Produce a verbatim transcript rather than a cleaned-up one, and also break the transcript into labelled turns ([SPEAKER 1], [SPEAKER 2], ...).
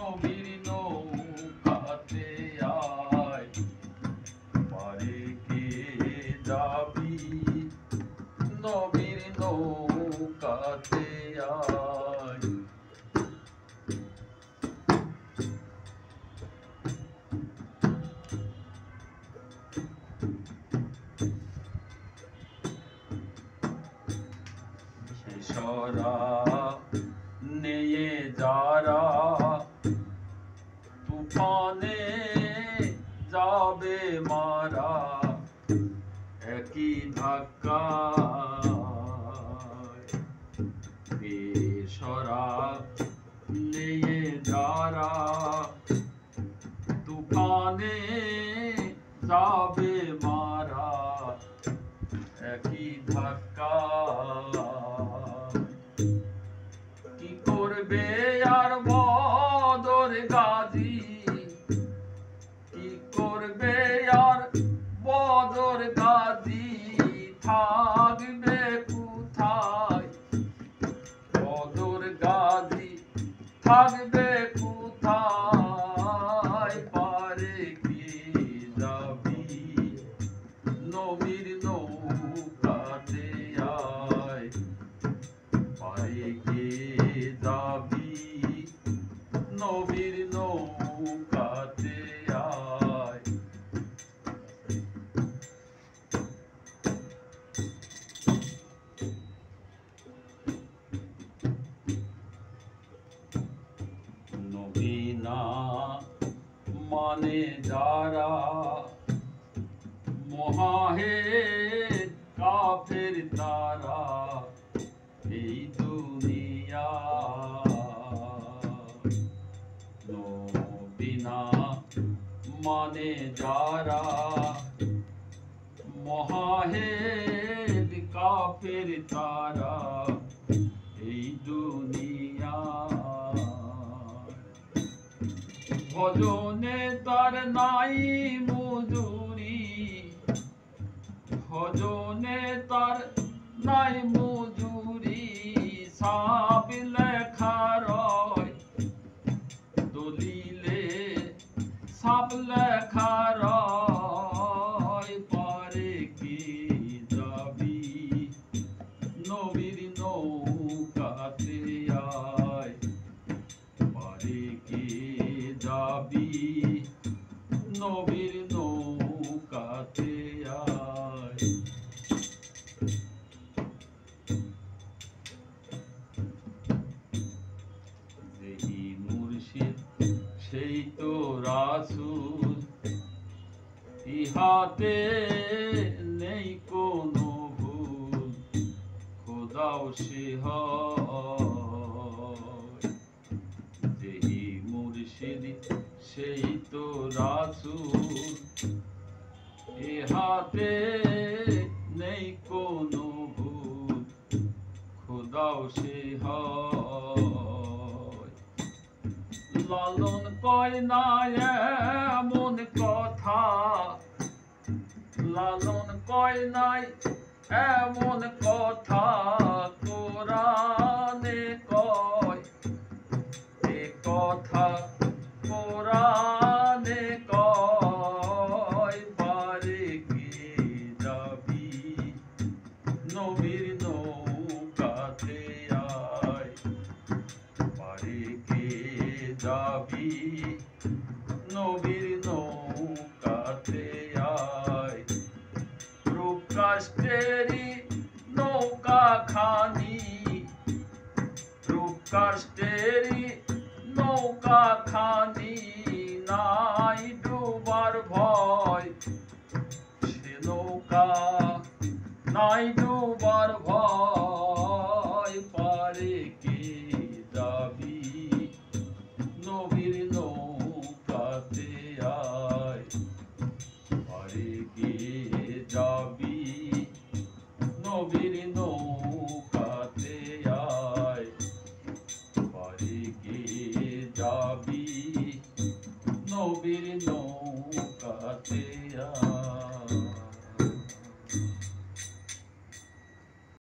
[SPEAKER 1] নবীর নৌকাতে আয়, পারে কে যাবি নবীর নৌকাতে আয়। সরা নিয়ে যারা তুফানে যাবে মারা, একই ধাক্কা বেসরা নিয়ে যারা তুফানে যাবে মারা, একই ধাক্কা। কি করবে আর বদর গাজী, কি করবে আর বদর গাজী, থাকবে কোথায় বদর গাজী, থাকবে কোথায়, পারে কে যাবি নবীর নৌকাতে আয়, পারে কে যাবি নবীর নৌকাতে আয়। নবী না মানে যারা মহাহে কাফের তারা, এই দুনিয়া নবী না মানে যারা মহাহে কাফের তারা, এই দুনিয়া ভজনে তার নাই মজুরি, ভজনে তার নাই মজুরি, সাব লেখা রয় দলিলে, সাব লেখা রয়, পারে কে যাবি নবীর নৌকাতে আয়, পারে কে যাবি নবীর নৌকাতে আয়। যেই মুর্শিদ সেই তো রাসূল, ইহাতে নেই কোনো ভুল, খোদাও সে হয়। যেই মুর্শিদ সেই তো রাসূল, ইহাতে নেই কোনো ভুল, খোদাও সে হয়। লালন কয় না এমন কথা, লালন কয় নাই এমন কথা, কোরআনে কয় এ কথা, কোরআনে কয়, পারে কে যাবি নবীর নৌকাতে আয়, পারে কে যাবি নবীর নৌকাতে আয়। রূপ কাষ্টেরি নৌকা খানি, রূপ কাষ্টেরি নৌকা খানি, নাই ডুবার ভয় সে নৌকা, নাই ডুবার ভয়, পারে কে